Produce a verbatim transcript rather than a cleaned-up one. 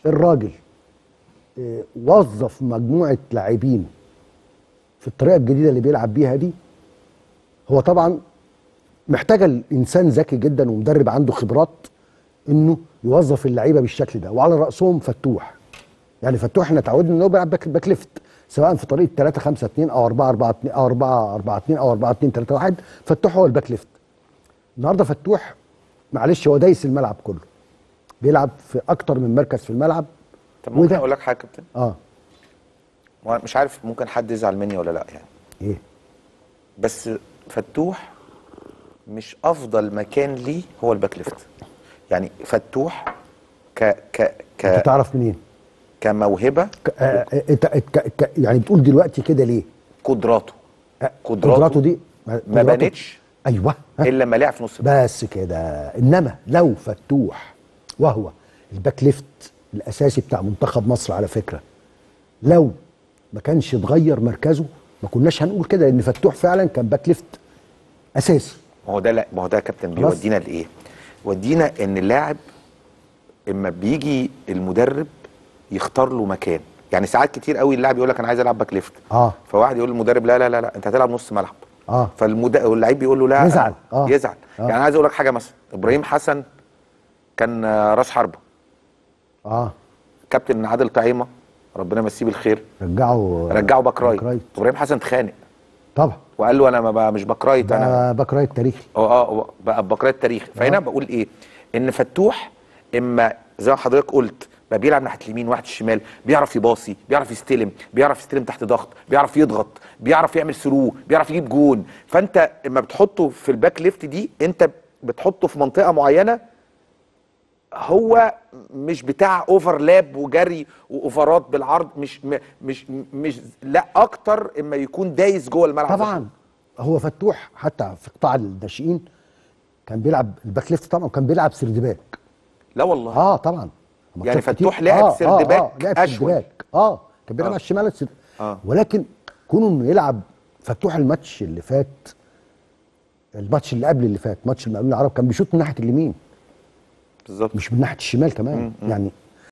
الراجل اه وظف مجموعه لاعبين في الطريقه الجديده اللي بيلعب بيها دي. هو طبعا محتاجه الانسان ذكي جدا ومدرب عنده خبرات انه يوظف اللعيبه بالشكل ده، وعلى راسهم فتوح. يعني فتوح احنا اتعودنا ان هو بيلعب باك, باك ليفت، سواء في طريقه ثلاثة خمسة اتنين او أربعة أربعة اتنين او أربعة أربعة اتنين او أربعة اتنين ثلاثة واحد. فتوح هو الباك ليفت. النهارده فتوح معلش هو دايس الملعب كله، بيلعب في اكتر من مركز في الملعب. طب ممكن اقول لك حاجه يا كابتن؟ اه مش عارف ممكن حد يزعل مني ولا لا يعني. ايه؟ بس فتوح مش افضل مكان ليه هو الباك ليفت. يعني فتوح ك ك ك انت تعرف منين؟ كموهبه. انت آه آه يعني بتقول دلوقتي كده ليه؟ قدراته آه قدراته دي ما بانتش ايوه الا لما لعب في نص الملعب بس كده. انما لو فتوح، وهو الباك ليفت الاساسي بتاع منتخب مصر على فكره، لو ما كانش اتغير مركزه ما كناش هنقول كده، لان فتوح فعلا كان باك ليفت اساسي. ما هو ده لا ما هو ده يا كابتن بيودينا لايه؟ ودينا ان اللاعب اما بيجي المدرب يختار له مكان. يعني ساعات كتير قوي اللاعب يقول لك انا عايز العب باك ليفت، اه فواحد يقول للمدرب لا لا لا لا انت هتلعب نص ملعب. اه فاللعيب بيقول له لا، يزعل اه يزعل آه. يعني. انا عايز اقول لك حاجه، مثلا ابراهيم حسن كان راس حربه، اه كابتن عادل طعيمه ربنا يمسيه بالخير رجعه رجعه باك رايت. ابراهيم حسن اتخانق طبعا وقال له انا ما بقى مش باك رايت، انا باك رايت تاريخي. اه اه بقى باك رايت تاريخي. فهنا بقول ايه؟ ان فتوح اما زي ما حضرتك قلت بقى بيلعب ناحيه اليمين واحد الشمال، بيعرف يباصي، بيعرف يستلم، بيعرف يستلم تحت ضغط، بيعرف يضغط، بيعرف يعمل ثرو، بيعرف يجيب جون. فانت اما بتحطه في الباك ليفت دي انت بتحطه في منطقه معينه، هو مش بتاع اوفرلاب وجري واوفرات بالعرض، مش مش مش لا اكتر اما يكون دايس جوه الملعب. طبعا هو فتوح حتى في قطاع الناشئين كان بيلعب الباك ليفت طبعا، وكان بيلعب سيرد باك. لا والله اه طبعا يعني فتوح لعب آه سيرد آه باك آه لعب اشول. سيرد باك اه كان بيلعب آه. على الشمال سيرد. آه. ولكن كونه انه يلعب فتوح الماتش اللي فات، الماتش اللي قبل اللي فات، ماتش المقاولين العرب، كان بيشوط من ناحيه اليمين بالظبط مش من ناحيه الشمال كمان. م -م. يعني